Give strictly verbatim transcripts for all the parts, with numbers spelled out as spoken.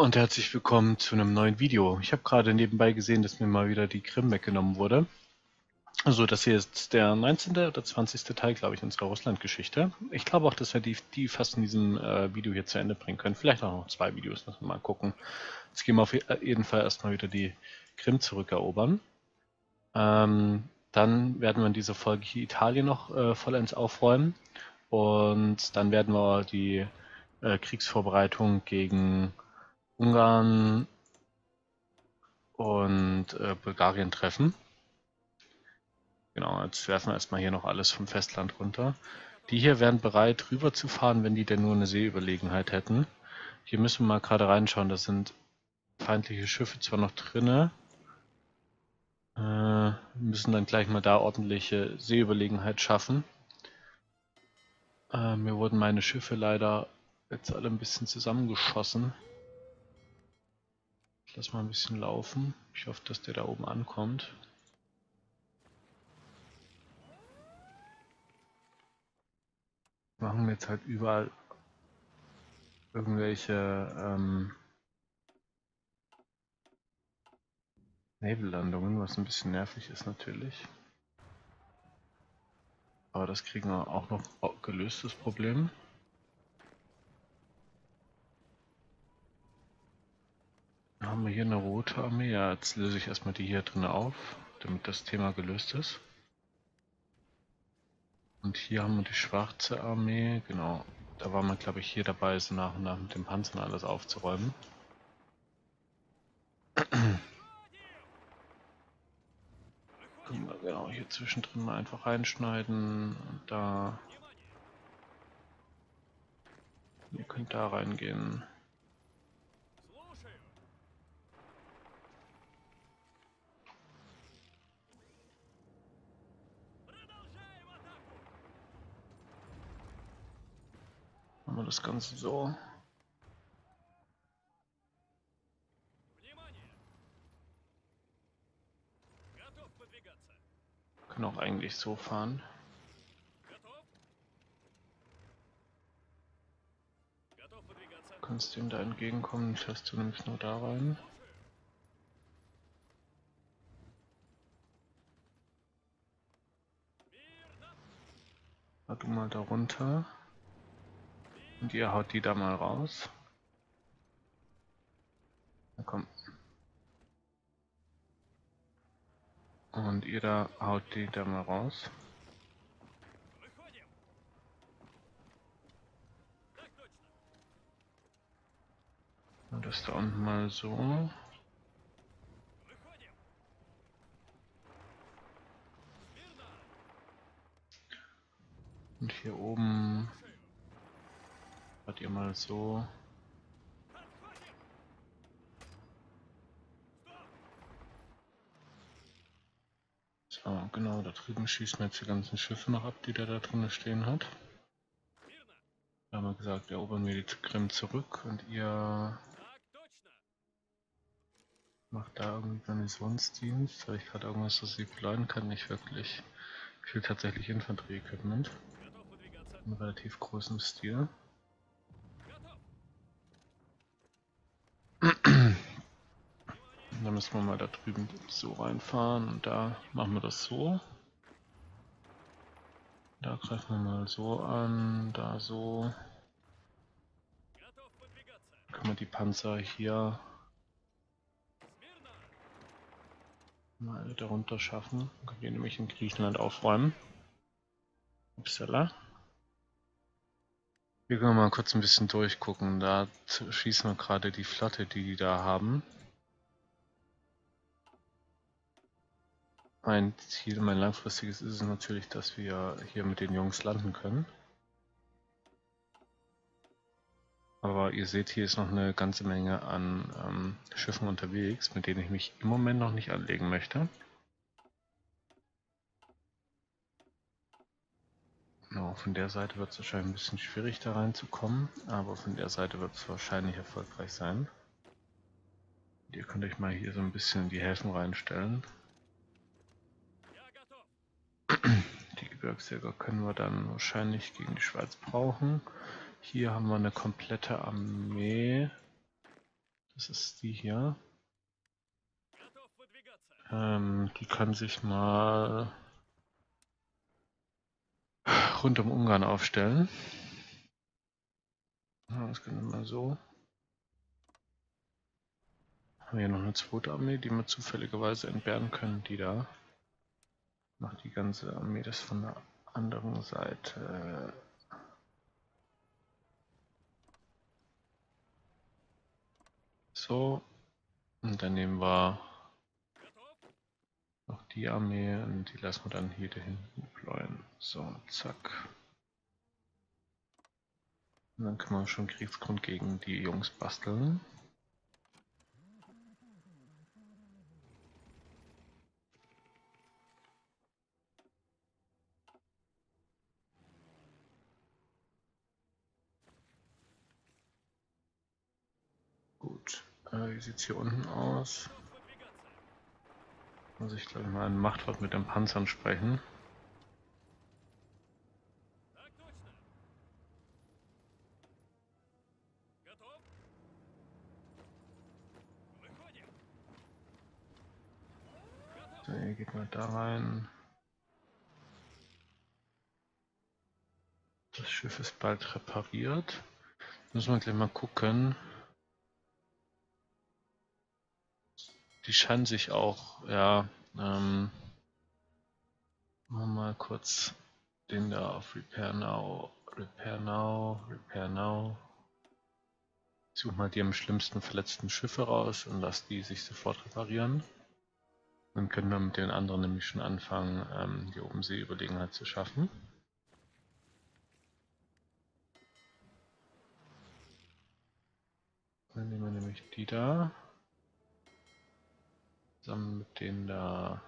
und herzlich willkommen zu einem neuen Video. Ich habe gerade nebenbei gesehen, dass mir mal wieder die Krim weggenommen wurde. Also das hier ist der neunzehnte oder zwanzigste Teil, glaube ich, unserer Russland-Geschichte. Ich glaube auch, dass wir die, die fast in diesem äh, Video hier zu Ende bringen können. Vielleicht auch noch zwei Videos, müssen wir mal gucken. Jetzt gehen wir auf jeden Fall erstmal wieder die Krim zurückerobern. Ähm, dann werden wir in dieser Folge hier Italien noch äh, vollends aufräumen. Und dann werden wir die äh, Kriegsvorbereitung gegen Ungarn und äh, Bulgarien treffen. Genau, jetzt werfen wir erstmal hier noch alles vom Festland runter. Die hier wären bereit, rüber zu fahren, wenn die denn nur eine Seeüberlegenheit hätten. Hier müssen wir mal gerade reinschauen, da sind feindliche Schiffe zwar noch drinne. Äh, wir müssen dann gleich mal da ordentliche Seeüberlegenheit schaffen. Äh, mir wurden meine Schiffe leider jetzt alle ein bisschen zusammengeschossen. Ich lasse mal ein bisschen laufen. Ich hoffe, dass der da oben ankommt. Machen wir jetzt halt überall irgendwelche ähm, Nebellandungen, was ein bisschen nervig ist natürlich. Aber das kriegen wir auch noch gelöst, das Problem. Dann haben wir hier eine rote Armee. Ja, jetzt löse ich erstmal die hier drin auf, damit das Thema gelöst ist. Und hier haben wir die schwarze Armee. Genau, da war man, glaube ich, hier dabei, so nach und nach mit dem Panzern alles aufzuräumen. Können wir genau hier zwischendrin mal einfach reinschneiden. Und da. Ihr könnt da reingehen. Machen wir das Ganze so. Wir können auch eigentlich so fahren. Du kannst dem da entgegenkommen, fährst du nämlich nur da rein. Fahr du mal da runter. Und ihr haut die da mal raus. Na komm. Und ihr da haut die da mal raus. Und das da unten mal so. Und hier oben haut ihr mal so. So, genau, da drüben schießen wir jetzt die ganzen Schiffe noch ab, die der da drin stehen hat. Da haben wir gesagt, erobern wir die Krim zurück und ihr macht da irgendwie Garnisonsdienst. Habe ich gerade irgendwas, das ich beleiden kann? Nicht wirklich. Ich will tatsächlich Infanterie-Equipment. In relativ großem Stil. Dann müssen wir mal da drüben so reinfahren und da machen wir das so. Da greifen wir mal so an, da so. Können wir die Panzer hier mal darunter schaffen. Dann können wir nämlich in Griechenland aufräumen. Upsala. Hier können wir mal kurz ein bisschen durchgucken. Da schießen wir gerade die Flotte, die die da haben. Mein Ziel, mein langfristiges ist es natürlich, dass wir hier mit den Jungs landen können. Aber ihr seht, hier ist noch eine ganze Menge an ähm, Schiffen unterwegs, mit denen ich mich im Moment noch nicht anlegen möchte. Genau, von der Seite wird es wahrscheinlich ein bisschen schwierig da reinzukommen, aber von der Seite wird es wahrscheinlich erfolgreich sein. Und ihr könnt euch mal hier so ein bisschen in die Häfen reinstellen. Die Gebirgsjäger können wir dann wahrscheinlich gegen die Schweiz brauchen. Hier haben wir eine komplette Armee. Das ist die hier. Ähm, die kann sich mal rund um Ungarn aufstellen. Das können wir mal so. Haben wir hier noch eine zweite Armee, die wir zufälligerweise entbehren können, die da. Macht die ganze Armee das von der anderen Seite. So. Und dann nehmen wir noch die Armee und die lassen wir dann hier hinten deployen. So, zack. Und dann können wir schon Kriegsgrund gegen die Jungs basteln. Gut, äh, wie sieht es hier unten aus? Muss ich gleich mal ein Machtwort mit den Panzern sprechen. So, ihr geht mal da rein. Das Schiff ist bald repariert. Müssen wir gleich mal gucken. Die scheinen sich auch, ja, ähm, machen wir mal kurz den da auf Repair Now, Repair Now, Repair Now. Ich suche mal die am schlimmsten verletzten Schiffe raus und lasse die sich sofort reparieren. Dann können wir mit den anderen nämlich schon anfangen, ähm, die Obenseeüberlegenheit zu schaffen. Dann nehmen wir nämlich die da. Zusammen mit denen da.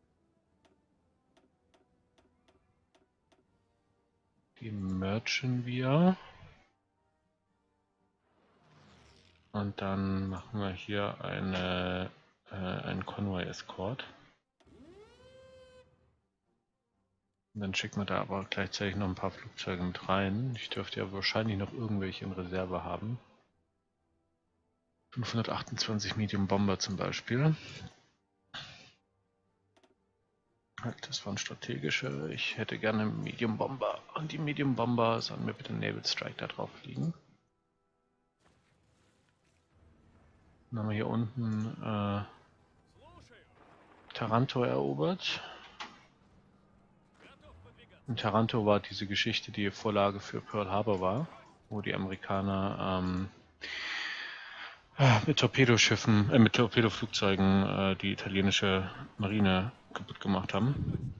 Die merchen wir. Und dann machen wir hier eine, äh, einen Convoy-Escort. Und dann schicken wir da aber gleichzeitig noch ein paar Flugzeuge mit rein. Ich dürfte ja wahrscheinlich noch irgendwelche in Reserve haben. fünfhundertachtundzwanzig Medium Bomber zum Beispiel. Das waren strategische. Ich hätte gerne Medium Bomber. Und die Medium Bomber sollen mir bitte Naval Strike da drauf fliegen. Dann haben wir hier unten äh, Taranto erobert. Und Taranto war diese Geschichte, die Vorlage für Pearl Harbor war, wo die Amerikaner ähm, mit Torpedoschiffen, äh, mit Torpedoflugzeugen äh, die italienische Marine kaputt gemacht haben.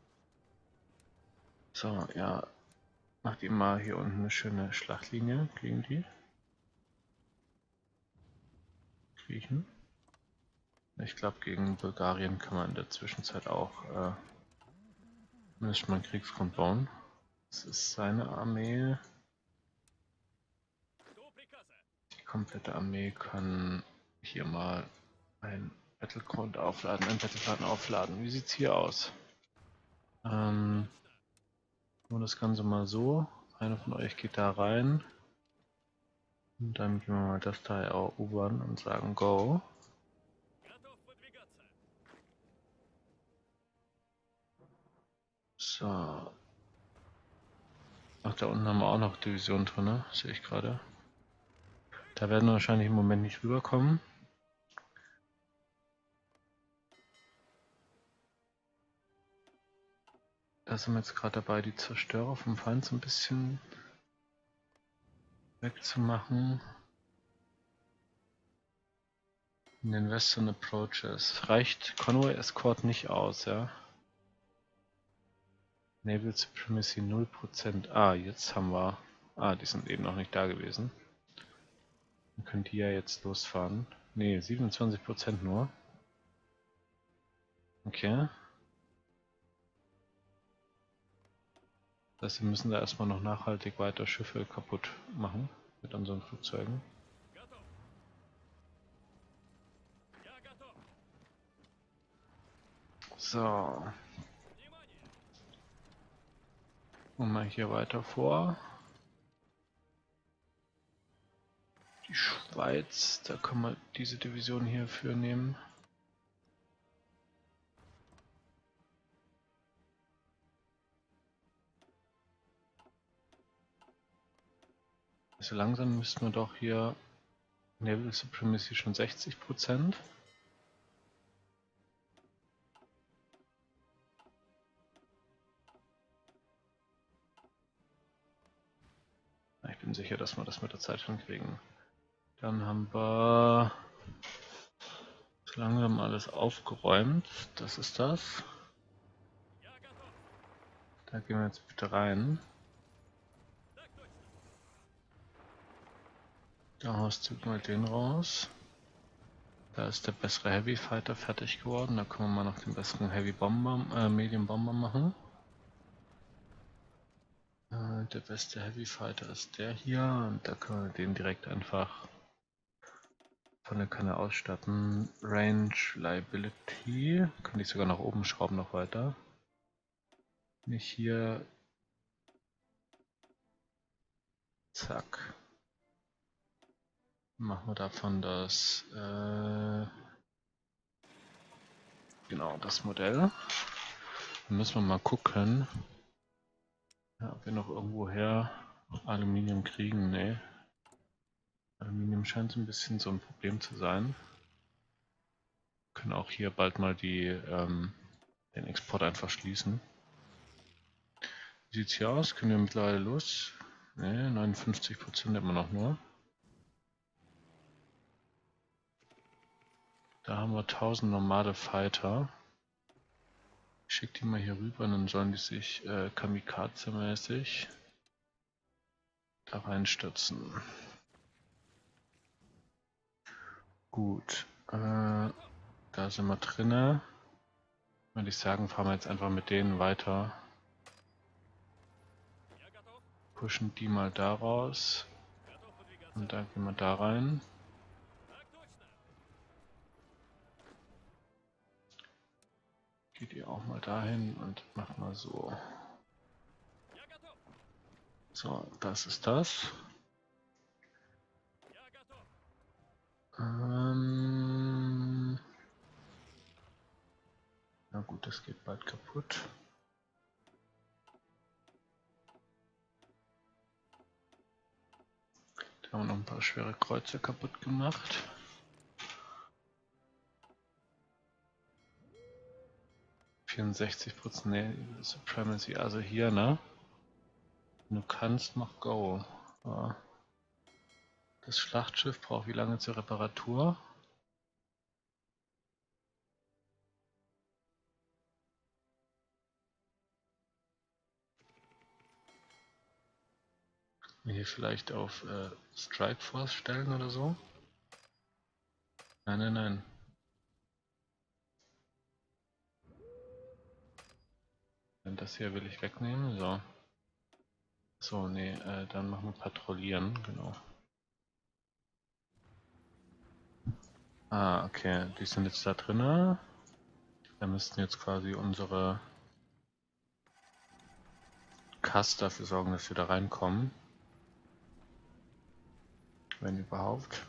So, ja, macht ihm mal hier unten eine schöne Schlachtlinie gegen die Griechen. Ich glaube, gegen Bulgarien kann man in der Zwischenzeit auch äh, zumindest mal einen Kriegsgrund bauen. Das ist seine Armee. Die komplette Armee kann hier mal ein Battleground aufladen, ein Battleplan aufladen. Wie sieht es hier aus? Ähm, nur das Ganze mal so. Einer von euch geht da rein. Und dann gehen wir mal das da erobern und sagen Go. So. Ach, da unten haben wir auch noch Divisionen drin, ne? Sehe ich gerade. Da werden wir wahrscheinlich im Moment nicht rüberkommen. Da sind wir jetzt gerade dabei, die Zerstörer vom Feind so ein bisschen wegzumachen. In den Western Approaches. Reicht Convoy Escort nicht aus, ja? Naval Supremacy null Prozent. Ah, jetzt haben wir... Ah, die sind eben noch nicht da gewesen. Dann können die ja jetzt losfahren. Ne, siebenundzwanzig Prozent nur. Okay. Das heißt, wir müssen da erstmal noch nachhaltig weiter Schiffe kaputt machen mit unseren Flugzeugen. So. Und mal hier weiter vor. Die Schweiz, da können wir diese Division hierfür nehmen. Also langsam müssten wir doch hier Naval Supremacy schon sechzig Prozent. Ich bin sicher, dass wir das mit der Zeit hinkriegen. Dann haben wir so langsam alles aufgeräumt. Das ist das. Da gehen wir jetzt bitte rein. Da haust du mal den raus. Da ist der bessere Heavy Fighter fertig geworden. Da können wir mal noch den besseren Heavy Bomber, äh, Medium Bomber machen. Äh, der beste Heavy Fighter ist der hier und da können wir den direkt einfach von der Kanne ausstatten. Range, Liability. Kann ich sogar nach oben schrauben noch weiter. Nicht hier. Zack. Machen wir davon das, äh, genau, das Modell. Dann müssen wir mal gucken, ja, ob wir noch irgendwoher Aluminium kriegen. Ne. Aluminium scheint so ein bisschen so ein Problem zu sein. Wir können auch hier bald mal die, ähm, den Export einfach schließen. Wie sieht es hier aus? Können wir mittlerweile los? Ne, neunundfünfzig Prozent immer noch nur. Da haben wir tausend normale Fighter. Ich schicke die mal hier rüber und dann sollen die sich äh, Kamikaze-mäßig da reinstürzen. Gut, äh, da sind wir drinne. Würde ich sagen, fahren wir jetzt einfach mit denen weiter. Pushen die mal da raus. Und dann gehen wir da rein. Geht ihr auch mal dahin und macht mal so. So, das ist das. Ähm, na gut, das geht bald kaputt. Da haben wir noch ein paar schwere Kreuzer kaputt gemacht. vierundsechzig Prozent Supremacy, also hier, ne? Wenn du kannst, mach Go. Ja. Das Schlachtschiff braucht wie lange zur Reparatur? Hier vielleicht auf äh, Strike Force stellen oder so? Nein, nein, nein. Das hier will ich wegnehmen, so. So, nee, äh, dann machen wir Patrouillieren, genau. Ah, okay, die sind jetzt da drinnen. Wir müssten jetzt quasi unsere Cast dafür sorgen, dass wir da reinkommen. Wenn überhaupt.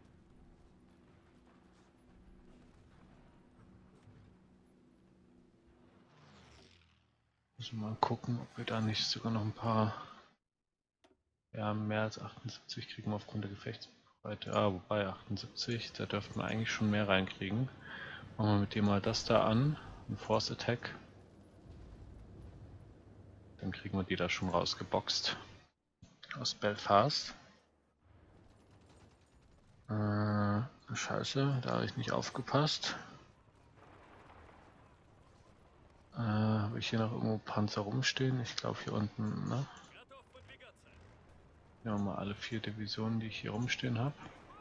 Müssen wir mal gucken, ob wir da nicht sogar noch ein paar, ja, mehr als achtundsiebzig kriegen wir aufgrund der Gefechtsbreite. Ah, wobei achtundsiebzig, da dürften wir eigentlich schon mehr reinkriegen. Machen wir mit dem mal das da an, ein Force Attack. Dann kriegen wir die da schon rausgeboxt. Aus Belfast. Äh, scheiße, da habe ich nicht aufgepasst. Äh, habe ich hier noch irgendwo Panzer rumstehen? Ich glaube hier unten, ne? Nehmen wir mal alle vier Divisionen, die ich hier rumstehen habe.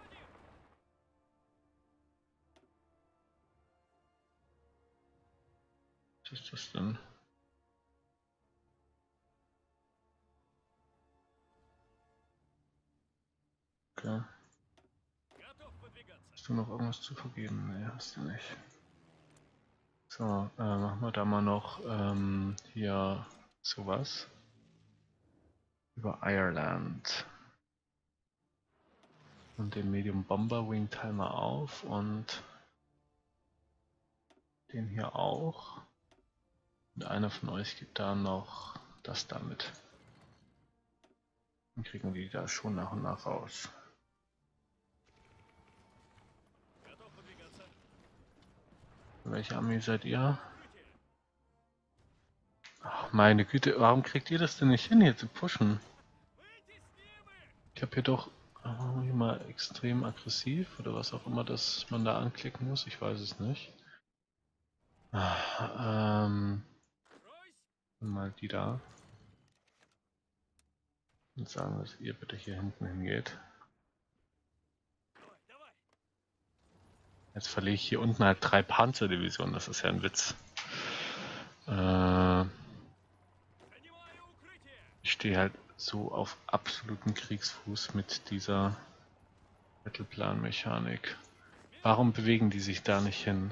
Was ist das denn? Okay. Hast du noch irgendwas zu vergeben? Ne, hast du nicht. So, äh, machen wir da mal noch ähm, hier sowas. Über Ireland. Und den Medium Bomber Wing teilen wir auf und den hier auch. Und einer von euch gibt da noch das damit. Dann kriegen wir die da schon nach und nach raus. Welche Armee seid ihr? Ach, meine Güte, warum kriegt ihr das denn nicht hin, hier zu pushen? Ich habe hier doch oh, hier mal extrem aggressiv oder was auch immer, das man da anklicken muss. Ich weiß es nicht. Ah, ähm, mal die da. Und sagen, dass ihr bitte hier hinten hingeht. Jetzt verliere ich hier unten halt drei Panzerdivisionen, das ist ja ein Witz. Äh, ich stehe halt so auf absoluten Kriegsfuß mit dieser Battleplan-Mechanik. Warum bewegen die sich da nicht hin?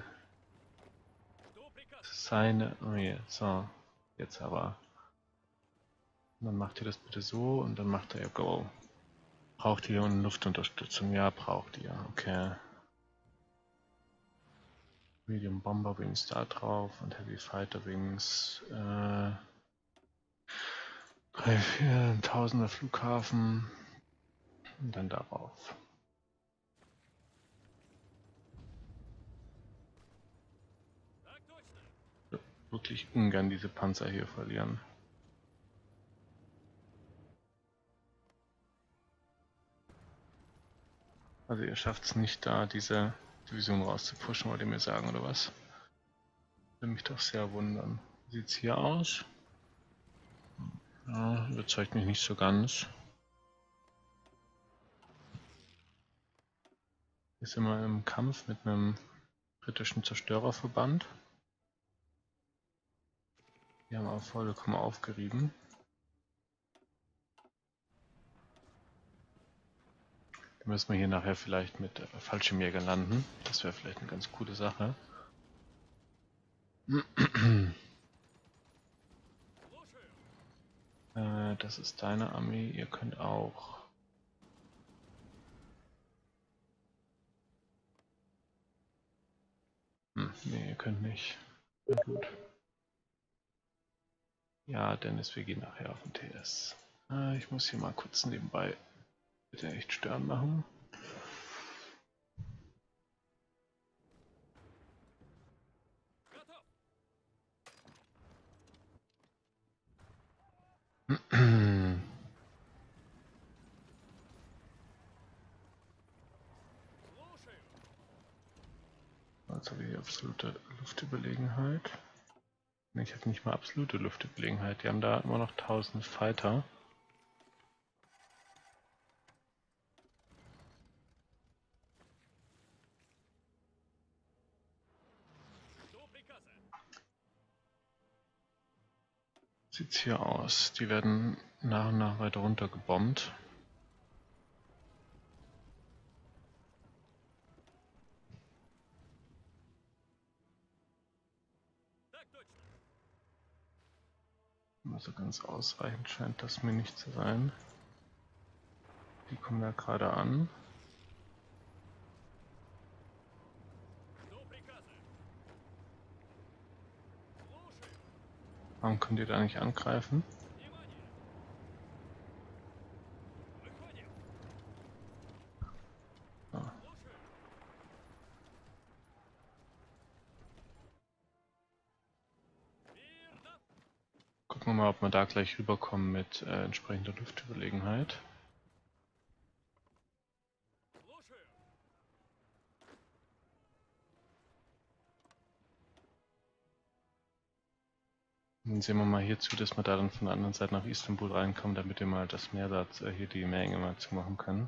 Seine... Oh je, so. Jetzt aber. Und dann macht ihr das bitte so und dann macht er ja Go. Braucht ihr unten Luftunterstützung? Ja, braucht ihr. Okay. Medium Bomber Wings da drauf und Heavy Fighter Wings. Äh, drei, vier, Tausender Flughafen. Und dann darauf. Ich würde wirklich ungern diese Panzer hier verlieren. Also ihr schafft es nicht da, diese Division rauszupushen, wollt ihr mir sagen, oder was? Würde mich doch sehr wundern. Wie sieht es hier aus? Ja, überzeugt mich nicht so ganz. Hier sind wir im Kampf mit einem britischen Zerstörerverband. Die haben auch vollkommen aufgerieben. Da müssen wir hier nachher vielleicht mit äh, Fallschirmjäger landen. Das wäre vielleicht eine ganz coole Sache. äh, das ist deine Armee. Ihr könnt auch... Hm, nee, ihr könnt nicht. Na gut. Ja, Dennis, wir gehen nachher auf den T S. Äh, ich muss hier mal kurz nebenbei bitte echt stören machen. Jetzt habe ich die absolute Luftüberlegenheit. Ich habe nicht mal absolute Luftüberlegenheit. Die haben da immer noch tausend Fighter. Sieht's hier aus. Die werden nach und nach weiter runter gebombt. Also ganz ausreichend scheint das mir nicht zu sein. Die kommen da gerade an. Warum könnt ihr da nicht angreifen? So. Gucken wir mal, ob wir da gleich rüberkommen mit äh, entsprechender Luftüberlegenheit. Dann sehen wir mal hier zu, dass wir da dann von der anderen Seite nach Istanbul reinkommen, damit wir mal das Meer da, äh, hier die Meerenge mal zumachen können.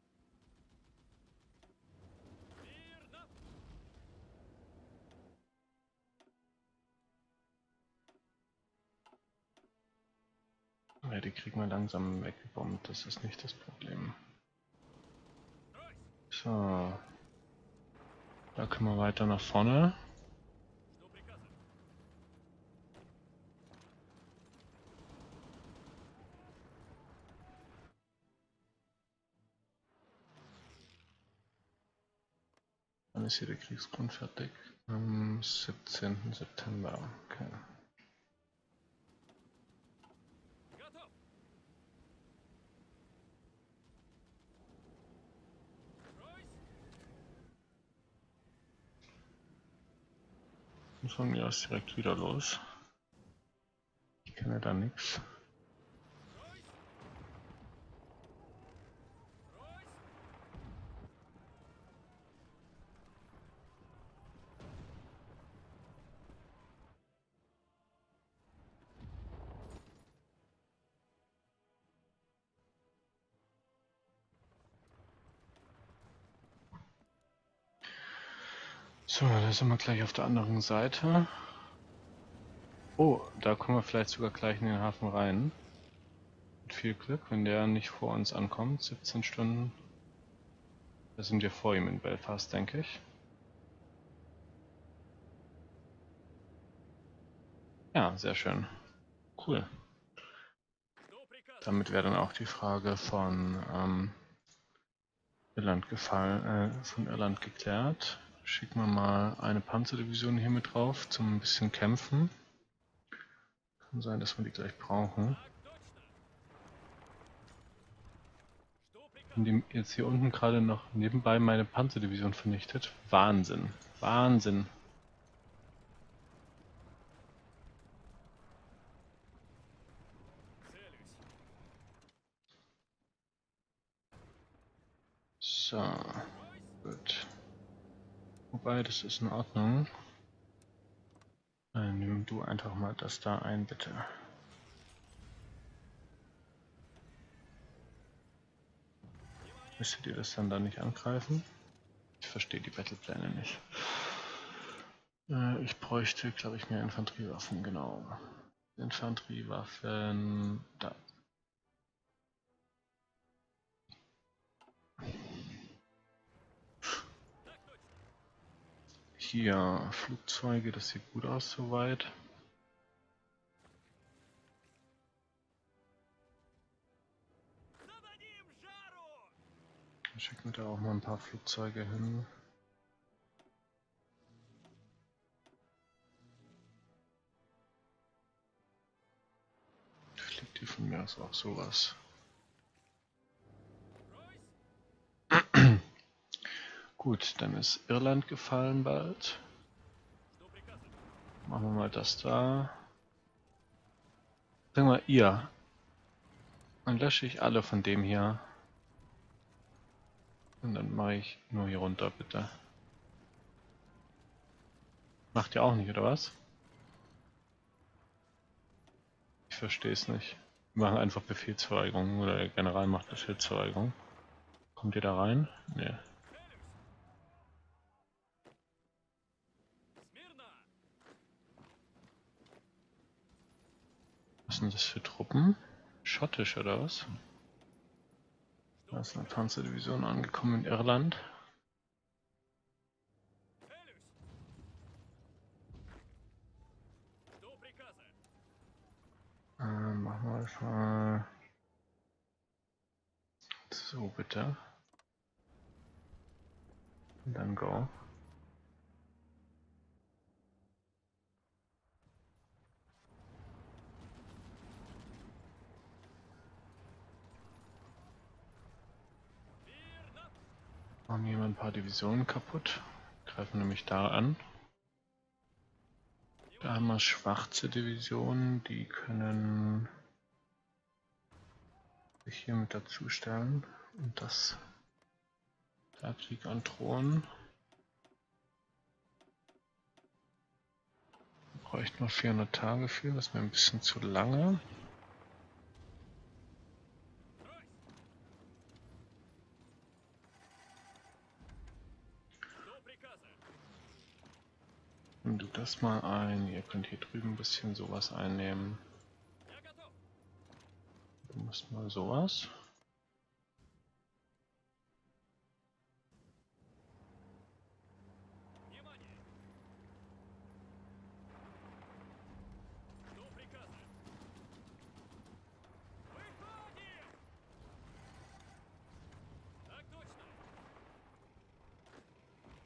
Ja, die kriegen wir langsam weggebombt, das ist nicht das Problem. So. Da können wir weiter nach vorne. Wann ist hier der Kriegsgrund fertig? Am siebzehnten September. Okay. Und von mir aus direkt wieder los. Ich kenne da nichts. So, da sind wir gleich auf der anderen Seite. Oh, da kommen wir vielleicht sogar gleich in den Hafen rein. Mit viel Glück, wenn der nicht vor uns ankommt. siebzehn Stunden. Da sind wir vor ihm in Belfast, denke ich. Ja, sehr schön. Cool. Damit wäre dann auch die Frage von ähm, Irland gefallen, äh, von Irland geklärt. Schicken wir mal eine Panzerdivision hier mit drauf zum ein bisschen kämpfen. Kann sein, dass wir die gleich brauchen. Und die jetzt hier unten gerade noch nebenbei meine Panzerdivision vernichtet. Wahnsinn. Wahnsinn. So. Gut. Wobei, das ist in Ordnung. Dann nimm du einfach mal das da ein, bitte. Müsstet ihr das dann da nicht angreifen? Ich verstehe die Battlepläne nicht. Äh, ich bräuchte, glaube ich, mehr Infanteriewaffen, genau. Infanteriewaffen, da. Hier, Flugzeuge, das sieht gut aus soweit. Schicken wir da auch mal ein paar Flugzeuge hin. Fliegt die von mir aus auch sowas. Gut, dann ist Irland gefallen bald. Machen wir mal das da. Sagen wir ihr. Dann lösche ich alle von dem hier. Und dann mache ich nur hier runter, bitte. Macht ihr auch nicht, oder was? Ich verstehe es nicht. Wir machen einfach Befehlsverweigerung oder der General macht Befehlsverweigerung. Kommt ihr da rein? Nee. Was sind das für Truppen? Schottisch oder was? Da ist eine Panzerdivision angekommen in Irland. Äh, machen wir das mal. So, bitte. Und dann go. Machen hier mal ein paar Divisionen kaputt. Greifen nämlich da an. Da haben wir schwarze Divisionen, die können sich hier mit dazu stellen und das der Krieg androhen. Da bräuchten wir vierhundert Tage für, das ist mir ein bisschen zu lange. Nimm du das mal ein, ihr könnt hier drüben ein bisschen sowas einnehmen. Du musst mal sowas.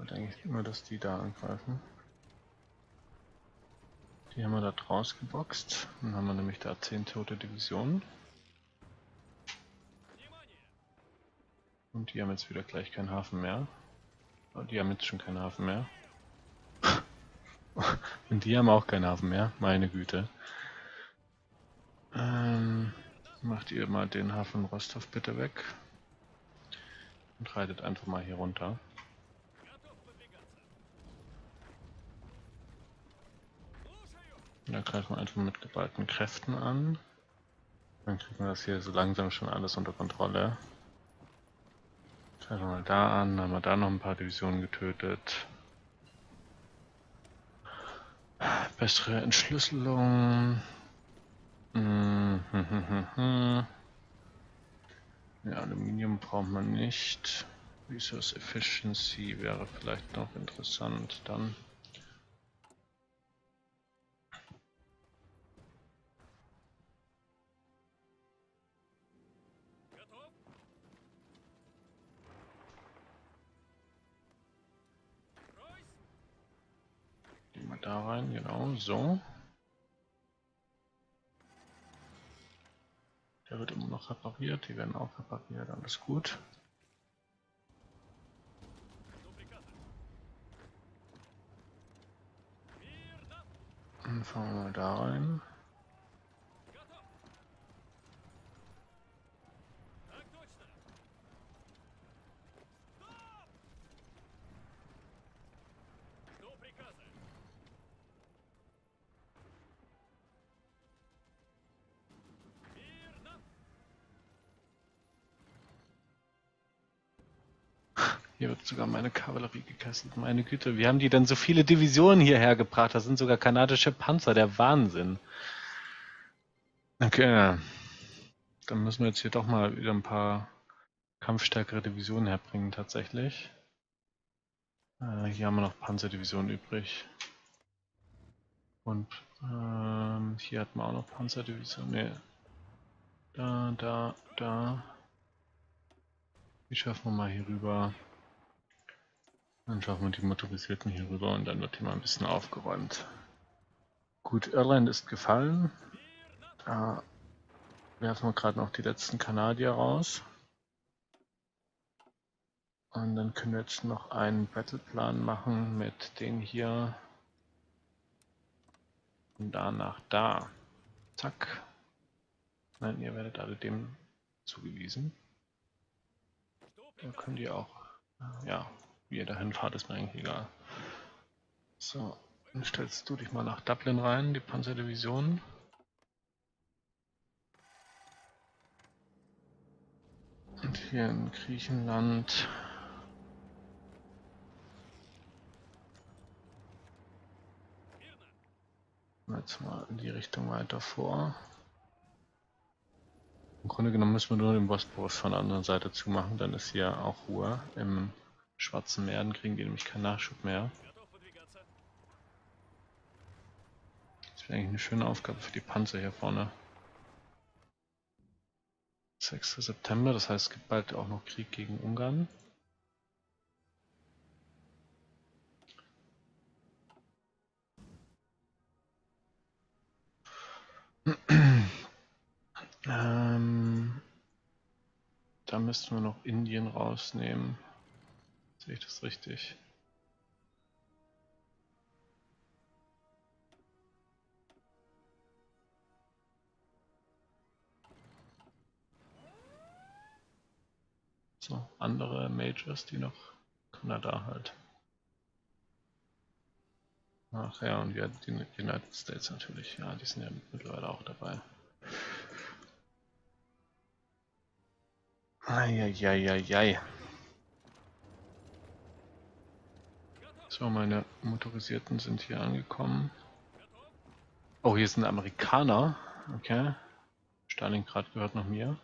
wollte eigentlich immer, dass die da angreifen. Die haben wir da draus geboxt. Dann haben wir nämlich da zehn tote Divisionen. Und die haben jetzt wieder gleich keinen Hafen mehr. Oh, die haben jetzt schon keinen Hafen mehr. Und die haben auch keinen Hafen mehr. Meine Güte. Ähm, macht ihr mal den Hafen Rostov bitte weg. Und reitet einfach mal hier runter. Und dann greifen wir einfach mit geballten Kräften an. Dann kriegen wir das hier so langsam schon alles unter Kontrolle. Greifen wir mal da an, dann haben wir da noch ein paar Divisionen getötet. Bessere Entschlüsselung. Hm, hm, hm, hm, hm. Ja, Aluminium braucht man nicht. Resource Efficiency wäre vielleicht noch interessant dann. Gehen wir da rein, genau, so. Der wird immer noch repariert, die werden auch repariert, alles gut. Dann fahren wir mal da rein. Hier wird sogar meine Kavallerie gekesselt. Meine Güte, wie haben die denn so viele Divisionen hierher gebracht? Das sind sogar kanadische Panzer, der Wahnsinn. Okay, dann müssen wir jetzt hier doch mal wieder ein paar kampfstärkere Divisionen herbringen tatsächlich. Äh, hier haben wir noch Panzerdivisionen übrig. Und ähm, hier hatten wir auch noch Panzerdivisionen. Ne. Da, da, da. Die schaffen wir mal hier rüber. Dann schaffen wir die Motorisierten hier rüber und dann wird hier mal ein bisschen aufgeräumt. Gut, Irland ist gefallen. Da werfen wir gerade noch die letzten Kanadier raus. Und dann können wir jetzt noch einen Battleplan machen mit den hier. Und danach da. Zack. Nein, ihr werdet alle dem zugewiesen. Da könnt ihr auch, ja, wie ihr dahin fahrt, ist mir eigentlich egal. So, dann stellst du dich mal nach Dublin rein, die Panzerdivision. Und hier in Griechenland jetzt mal in die Richtung weiter vor. Im Grunde genommen müssen wir nur den Bosporus von der anderen Seite zumachen, dann ist hier auch Ruhe. Im Schwarzen Meer, dann kriegen die nämlich keinen Nachschub mehr. Das wäre eigentlich eine schöne Aufgabe für die Panzer hier vorne. sechster September, das heißt, es gibt bald auch noch Krieg gegen Ungarn. ähm, da müssten wir noch Indien rausnehmen. Sehe ich das richtig? So, andere Majors, die noch Kanada halt. Ach ja, und ja, die United States natürlich, ja, die sind ja mittlerweile auch dabei. Eieieiei. So, meine Motorisierten sind hier angekommen. Oh, hier sind Amerikaner. Okay. Stalingrad gehört noch mir.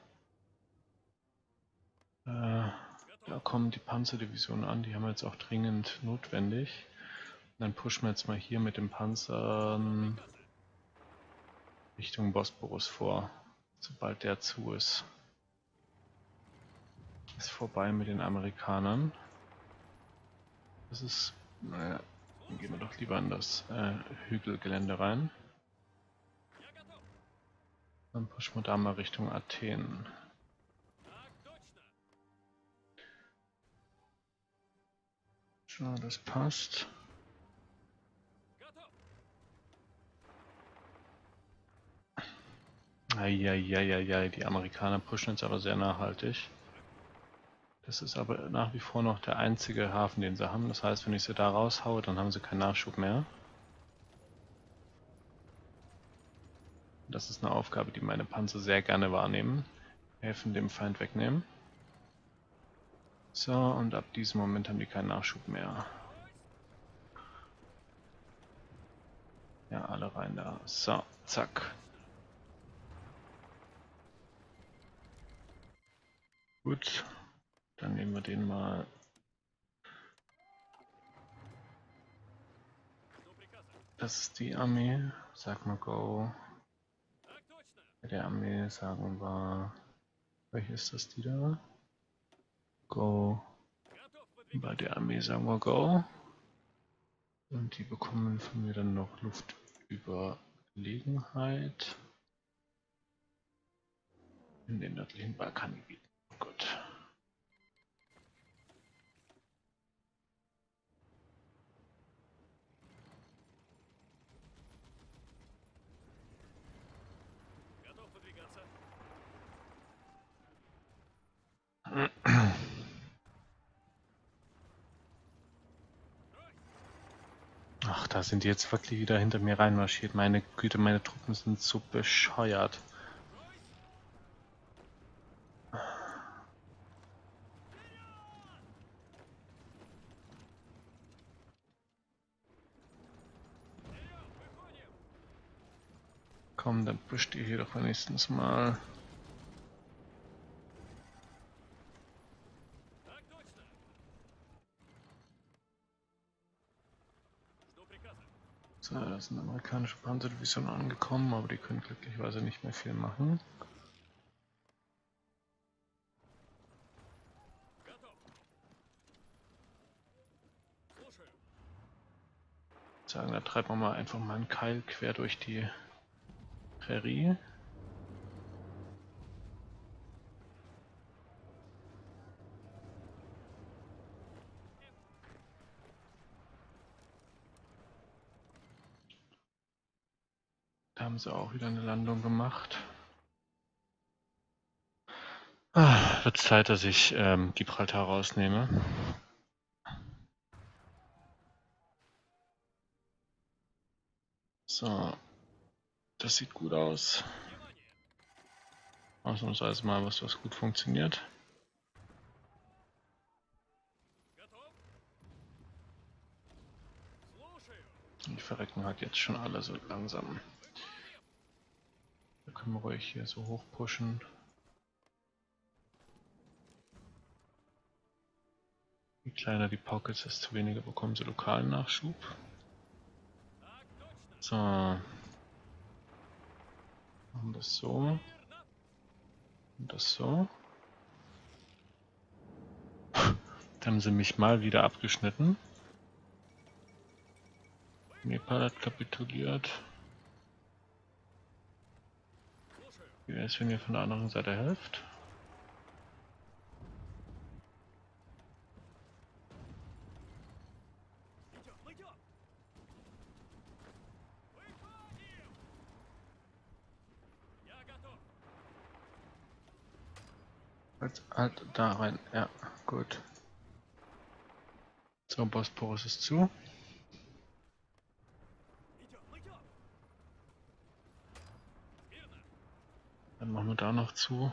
Äh, da kommen die Panzerdivisionen an, die haben wir jetzt auch dringend notwendig. Und dann pushen wir jetzt mal hier mit den Panzern Richtung Bosporus vor, sobald der zu ist. Ist vorbei mit den Amerikanern. Das ist, naja, dann gehen wir doch lieber in das äh, Hügelgelände rein. Dann pushen wir da mal Richtung Athen. So, das passt. Eieieiei, die Amerikaner pushen jetzt aber sehr nachhaltig. Das ist aber nach wie vor noch der einzige Hafen, den sie haben. Das heißt, wenn ich sie da raushaue, dann haben sie keinen Nachschub mehr. Das ist eine Aufgabe, die meine Panzer sehr gerne wahrnehmen. Helfen dem Feind wegnehmen. So, und ab diesem Moment haben die keinen Nachschub mehr. Ja, alle rein da. So, zack. Gut, dann nehmen wir den mal. Das ist die Armee. Sag mal Go. Bei der Armee sagen wir. Welche ist das, die da? Go. Bei der Armee sagen wir Go. Und die bekommen von mir dann noch Luftüberlegenheit in den nördlichen Balkangebieten. Oh Gott. Ach, da sind die jetzt wirklich wieder hinter mir reinmarschiert. Meine Güte, meine Truppen sind so bescheuert. Komm, dann pusht ihr hier doch wenigstens mal. So, da sind amerikanische Panzerdivisionen angekommen, aber die können glücklicherweise nicht mehr viel machen. Sagen, da treiben wir mal einfach mal einen Keil quer durch die Prärie. Da haben sie auch wieder eine Landung gemacht. Ah, wird Zeit, dass ich ähm, Gibraltar rausnehme. So, das sieht gut aus. Ausnahmsweise mal was, was gut funktioniert. Die verrecken halt jetzt schon alle so langsam. Da können wir ruhig hier so hoch pushen. Je kleiner die Pockets, desto weniger bekommen sie lokalen Nachschub. So. Machen das so. Und das so. Da haben sie mich mal wieder abgeschnitten. Nepal hat kapituliert. Wie wäre es, wenn ihr von der anderen Seite helft? Halt, halt da rein. Ja, gut. So, Bosporus ist zu. Dann machen wir da noch zu.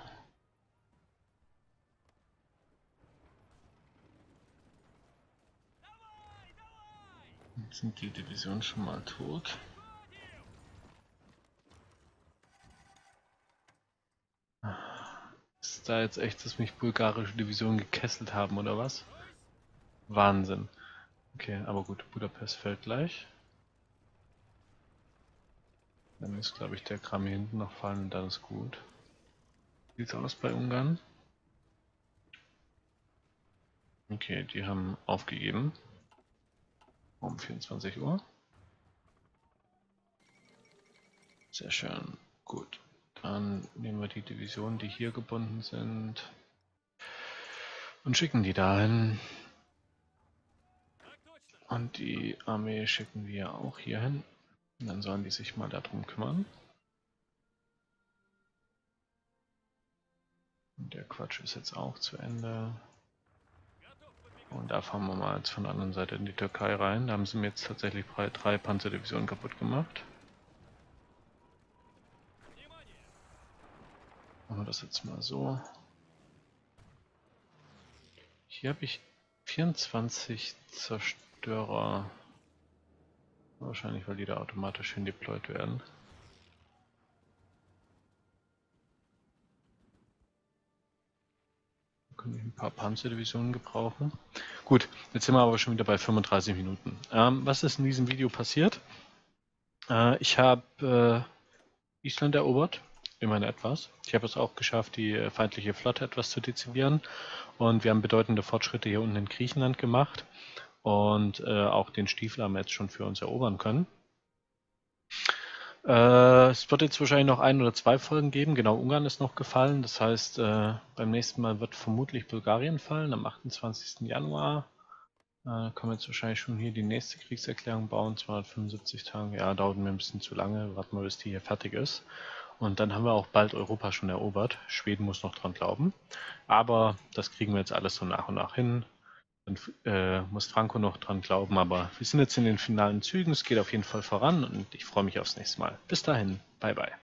Jetzt sind die Divisionen schon mal tot. Ist da jetzt echt, dass mich bulgarische Divisionen gekesselt haben, oder was? Wahnsinn. Okay, aber gut, Budapest fällt gleich. Dann muss, glaube ich, der Kram hier hinten noch fallen und dann ist gut. Wie sieht's aus bei Ungarn? Okay, die haben aufgegeben. Um vierundzwanzig Uhr. Sehr schön. Gut. Dann nehmen wir die Divisionen, die hier gebunden sind, und schicken die dahin. Und die Armee schicken wir auch hier hin. Und dann sollen die sich mal darum kümmern. Und der Quatsch ist jetzt auch zu Ende. Und da fahren wir mal jetzt von der anderen Seite in die Türkei rein. Da haben sie mir jetzt tatsächlich drei Panzerdivisionen kaputt gemacht. Machen wir das jetzt mal so. Hier habe ich vierundzwanzig Zerstörer. Wahrscheinlich, weil die da automatisch hin deployed werden. Da könnte ich ein paar Panzerdivisionen gebrauchen. Gut, jetzt sind wir aber schon wieder bei fünfunddreißig Minuten. Ähm, was ist in diesem Video passiert? Äh, ich habe äh, Island erobert. Immerhin etwas. Ich habe es auch geschafft, die feindliche Flotte etwas zu dezimieren. Und wir haben bedeutende Fortschritte hier unten in Griechenland gemacht. Und äh, auch den Stiefel haben wir jetzt schon für uns erobern können. Äh, es wird jetzt wahrscheinlich noch ein oder zwei Folgen geben. Genau, Ungarn ist noch gefallen. Das heißt, äh, beim nächsten Mal wird vermutlich Bulgarien fallen, am achtundzwanzigsten Januar. Äh, können wir jetzt wahrscheinlich schon hier die nächste Kriegserklärung bauen. zweihundertfünfundsiebzig Tage. Ja, dauert mir ein bisschen zu lange. Warten wir, bis die hier fertig ist. Und dann haben wir auch bald Europa schon erobert. Schweden muss noch dran glauben. Aber das kriegen wir jetzt alles so nach und nach hin. Dann äh, muss Franco noch dran glauben, aber wir sind jetzt in den finalen Zügen. Es geht auf jeden Fall voran und ich freue mich aufs nächste Mal. Bis dahin, bye bye.